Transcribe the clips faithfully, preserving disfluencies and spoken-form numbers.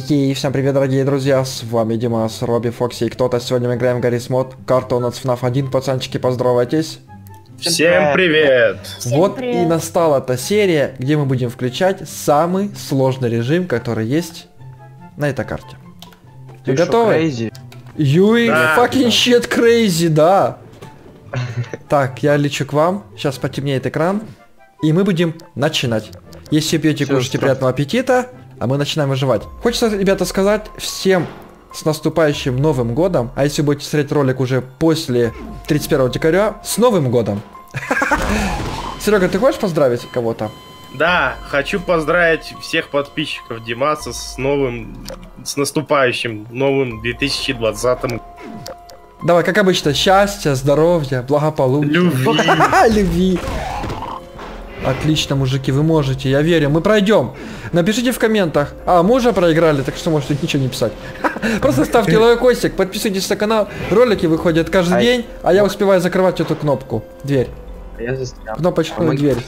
Ей, всем привет, дорогие друзья, с вами Димас, Робби, Фокси и кто-то. Сегодня мы играем в Гаррис Мод. Карта у нас эф наф один, пацанчики, поздоровайтесь. Всем привет! Вот Всем привет. и настала та серия, где мы будем включать самый сложный режим, который есть на этой карте. Вы Ты готовы? Crazy? Юй, Да. fucking shit crazy, да. Так, я лечу к вам, сейчас потемнеет экран, и мы будем начинать. Если пьете, Всё, кушайте, страх. приятного аппетита, а мы начинаем выживать. Хочется, ребята, сказать всем с наступающим Новым Годом, а если будете смотреть ролик уже после тридцать первого декабря, с Новым Годом. Серега, ты хочешь поздравить кого-то? Да, хочу поздравить всех подписчиков Димаса с новым, с наступающим новым две тысячи двадцатым. Давай, как обычно, счастья, здоровья, благополучия. Любви. Любви. Отлично, мужики, вы можете, я верю, мы пройдем. Напишите в комментах. А, мы уже проиграли, так что можете ничего не писать. Просто ставьте лайкосик, подписывайтесь на канал. Ролики выходят каждый Ай. день, а я успеваю закрывать эту кнопку. Дверь. А я застрял. Кнопочку Помоги. дверь.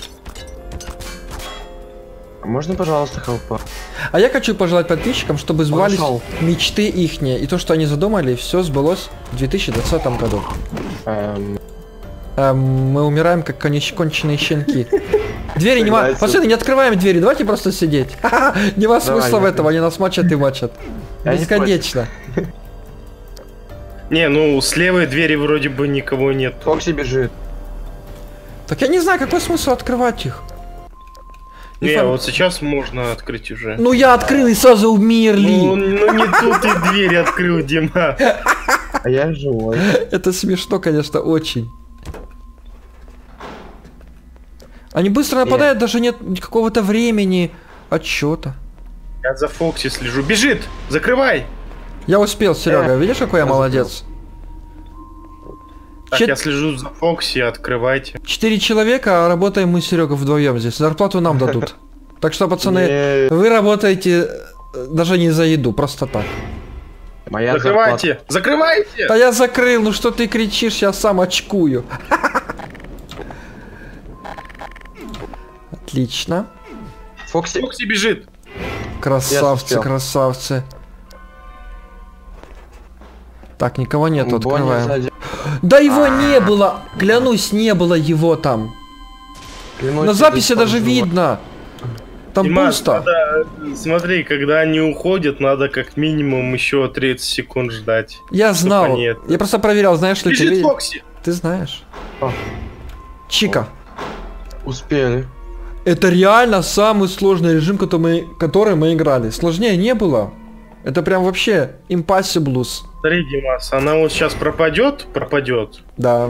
А можно, пожалуйста, хелпа? А я хочу пожелать подписчикам, чтобы сбывались Пошел. мечты ихние. И то, что они задумали, все сбылось в две тысячи двадцатом году. Эм, Эм, мы умираем, как конеч- конченые щенки. Двери не ма... Согласен. Пацаны, не открываем двери, давайте просто сидеть. Ха-ха, не вас Давай, смысла в я- этом, они нас мочат и мочат. Я не Бесконечно. Не, ну с левой двери вроде бы никого нет. Фокси бежит. Так я не знаю, какой смысл открывать их. Не, Инфор- вот сейчас можно открыть уже. Ну я открыл и сразу умерли. Ну, ну не тут и дверь открыл, Дима. А я живой. Это смешно, конечно, очень. Они быстро нападают, даже нет какого-то времени отчета. Я за Фокси слежу. Бежит! Закрывай! Я успел, Серега. Э, Видишь, какой я я молодец? Так, Чет- я слежу за Фокси, открывайте. Четыре человека, а работаем мы с Серегой вдвоем здесь. Зарплату нам дадут. Так что, пацаны, Не, вы работаете э, даже не за еду, просто так. Моя Закрывайте! Закрывайте! Да я закрыл, ну что ты кричишь, я сам очкую. Отлично. зарплата. Фокси. Фокси бежит! Красавцы, успел. красавцы. Так, никого нету, Бонни открываем. сзади. Да его не было! Клянусь, не было его там. Клянусь, На я записи здесь даже живой. видно. Там Димас, пусто. надо- смотри, когда они уходят, надо как минимум еще тридцать секунд ждать. Я чтоб знал. они это- Я просто проверял, знаешь, что Бежит тебе... Фокси! Ты знаешь. А. Чика. Успели. Это реально самый сложный режим, который мы, который мы играли. Сложнее не было. Это прям вообще impossible. Смотри, Димас, она вот сейчас пропадет, пропадет. Да.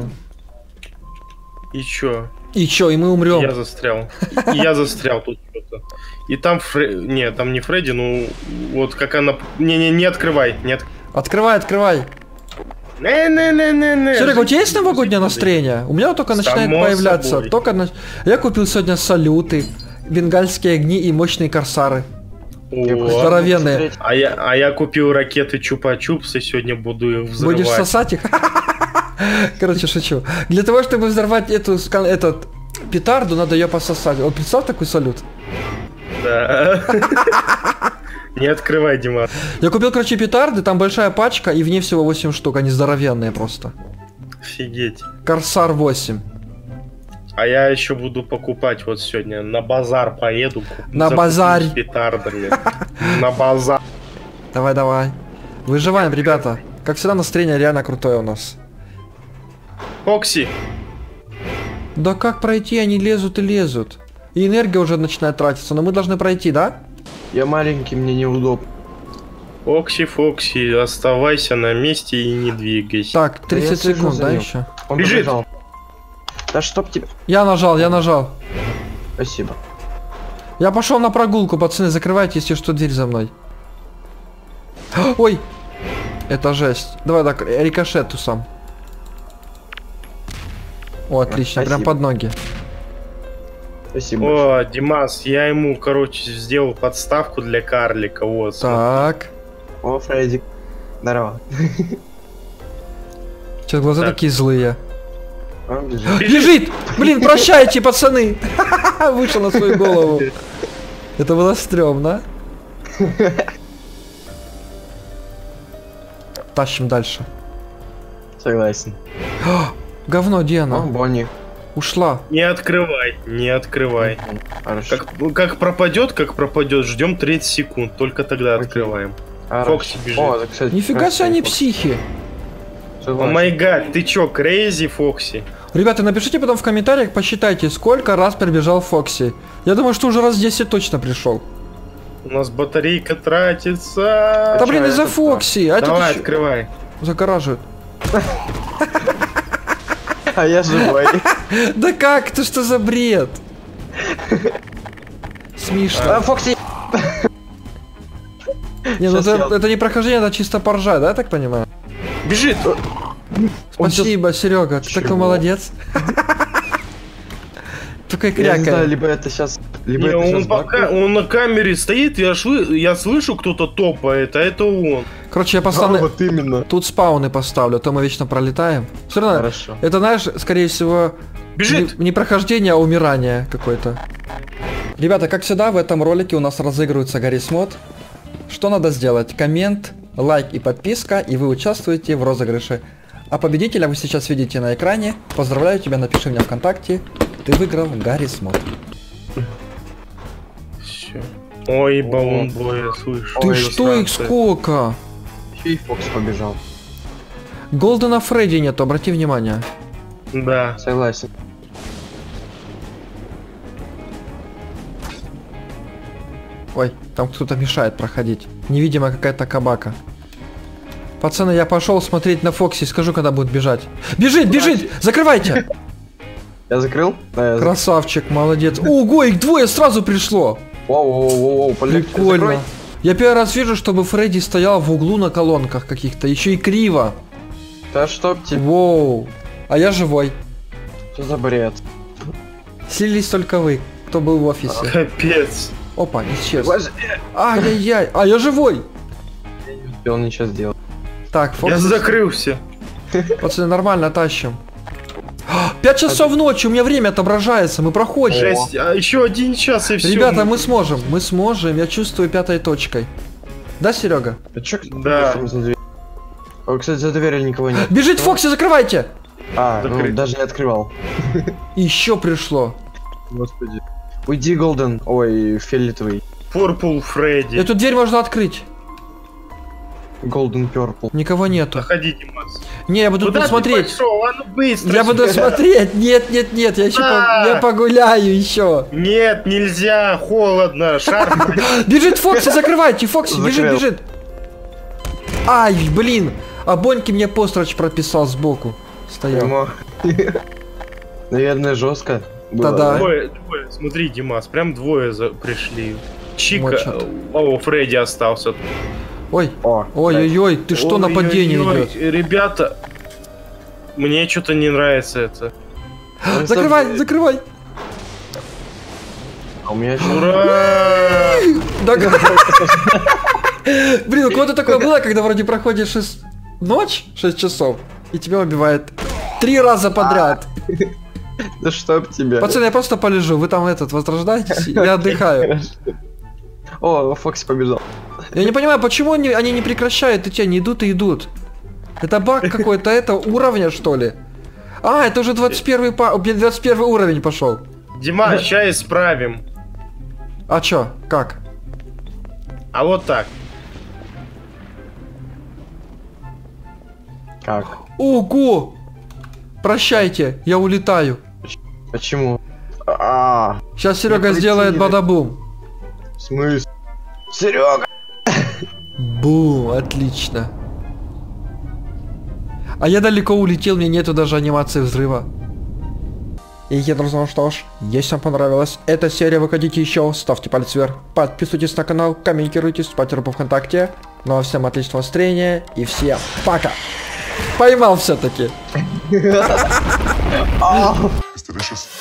И чё? И чё, и мы умрем. Я застрял. И я застрял тут что-то. И там Фре... Не, там не Фредди, ну вот как она... Не-не, не открывай, не от... Открывай, открывай. Не-не-не-не-не. Серега, у тебя есть новогоднее настроение? У меня только начинает Само появляться. собой. Только на... Я купил сегодня салюты, бенгальские огни и мощные корсары. Я О, просто Здоровенные. смотреть. А я, а я купил ракеты Чупа-Чупс, и сегодня буду их взрывать. Будешь сосать их? Короче, шучу. Для того, чтобы взорвать эту, ска- этот петарду, надо ее пососать. Вот представь такой салют. Да. Не открывай, Дима. Я купил, короче, петарды, там большая пачка, и в ней всего восемь штук, они здоровенные просто. Офигеть. Корсар восемь. А я еще буду покупать вот сегодня. На базар поеду. куп- На закуплю базарь. с петардами. На базар. Давай, давай. Выживаем, ребята. Как всегда, настроение реально крутое у нас. Фокси. Да как пройти? Они лезут и лезут. И энергия уже начинает тратиться, но мы должны пройти, да? Я маленький, мне неудобно. Фокси, Фокси, оставайся на месте и не двигайся. Так, Да я тридцать слежу секунд, за да, ним. еще? Он Бежит. побежал. Да чтоб тебя... Я нажал, я нажал. Спасибо. Я пошел на прогулку, пацаны, закрывайте, если что, дверь за мной. Ой! Это жесть. Давай так, рикошет ту сам. О, отлично, прям Спасибо. под ноги. Спасибо. большое. О, Димас, я ему, короче, сделал подставку для карлика. Вот. Так. О, Фредди. Здорово. Сейчас глаза Так. такие злые. Он бежит. Бежит! Блин, прощайте, пацаны! Вышел на свою голову. Это было стрёмно. Тащим дальше. Согласен. Говно, где О, она? Бонни. Ушла. Не открывай, не открывай. Хорошо. Как, ну, как пропадет, как пропадет, ждем тридцать секунд, только тогда Окей. открываем. Хорошо. Фокси бежит. О, это, кстати, Нифига красивый себе они Фокси. психи. О Согласен. май гад, ты чё, крейзи, Фокси? Ребята, напишите потом в комментариях, посчитайте, сколько раз прибежал Фокси. Я думаю, что уже раз десять точно пришел. У нас батарейка тратится. Да блин, чё, из-за это Фокси. А Давай, тут открывай. загораживают. А я живой. Да как? Ты что за бред? Смешно. А, Фокси! Не, ну Щас это, я- это не прохождение, это чисто поржать, да, я так понимаю? Бежит! Спасибо, Серега, ты такой Чего? молодец. Только и Я не знаю, крякает. либо это сейчас... Либо Не, это он, сейчас пока, он на камере стоит, я, швы, я слышу, кто-то топает, а это он. Короче, я А, поставлю... вот именно. Тут спауны поставлю, а то мы вечно пролетаем. Все равно, Хорошо. это, знаешь, скорее всего, Бежит! не, не прохождение, а умирание какое-то. Ребята, как всегда, в этом ролике у нас разыгрывается Гаррис Мод. Что надо сделать? Коммент, лайк и подписка, и вы участвуете в розыгрыше. А победителя вы сейчас видите на экране. Поздравляю тебя, напиши мне ВКонтакте. Ты выиграл Гаррис Мод. Всё. Ой, баллон боя, слышу. Ты Ой, что, их Франция. сколько? Еще и Фокс побежал. Голдена Фредди нету, обрати внимание. Да. Согласен. Ой, там кто-то мешает проходить. Невидимая какая-то кабака. Пацаны, я пошел смотреть на Фокси, скажу, когда будет бежать. Бежит, бежит! Закрывайте! Я закрыл? Да, я закрыл. Красавчик, молодец. Ого, их двое сразу пришло! Воу-воу-воу-воу, полегче, закрой. Прикольно. Я первый раз вижу, чтобы Фредди стоял в углу на колонках каких-то, еще и криво. Да чтоб тебе... Воу. А я живой. Что за бред? Слились только вы, кто был в офисе. Капец. Опа, исчез. Боже, Ай-яй-яй, а я живой! я не успел ничего сделать. Так, Я Фокси, закрылся. пацаны, нормально тащим. Пять часов ночи, у меня время отображается, мы проходим. Жесть, а еще один час и все. Ребята, мы сможем, мы сможем, я чувствую пятой точкой. Да, Серега? А чё, Да. там за дверь? О, кстати, за дверью никого нет. Бежит Фокси, закрывайте! А, ну, Закрыть. даже не открывал. Еще пришло. Господи. Уйди, Голден. Ой, фиолетовый. Пурпл Фредди. Эту дверь можно открыть. Голден Перпл. Никого нету. Заходите, Макс. Не, я буду Куда тут ты смотреть. пошел? А ну быстро Я буду сюда. смотреть. Нет, нет, нет, я еще Да. я погуляю еще. Нет, нельзя, холодно, шар. Бежит Фокси, закрывайте, Фокси, бежит, Закрыл. бежит. Ай, блин. А Боньки мне пострач прописал сбоку. Стоял. Ему- Наверное, жестко. было, Да-да. Двое, двое, смотри, Димас, прям двое за- пришли. Чика, Мочат. о, Фредди остался. Ой, О, ой-ой-ой, ты что, нападение Ой-ой-ой, идет? Ребята, мне что-то не нравится это. да. Закрывай, закрывай. А у меня чё? Ура! Да блин, у кого-то такое было, когда вроде проходишь шесть... ночь, шесть часов, и тебя убивает три раза подряд. Да чтоб тебя. Пацаны, я просто полежу, вы там этот возрождаетесь, я отдыхаю. О, Фокси побежал. Я не понимаю, почему они, они не прекращают идти, они идут и идут. Это баг какой-то, это уровня что ли? А, это уже двадцать первый, па... двадцать первый уровень пошел. Дима, сейчас исправим. А чё, как? А вот так. Как? Ого! Прощайте, я улетаю. Почему? А, Сейчас Серега полетели. сделает бадабум. в смысле? Серега! Бум, отлично. А я далеко улетел, мне нету даже анимации взрыва. И я, друзья, ну что ж, если вам понравилась эта серия, вы хотите еще, ставьте палец вверх, подписывайтесь на канал, комментируйте, ставьте группу ВКонтакте. Ну а всем отличного настроения и всем пока. Поймал все-таки. А. It's delicious.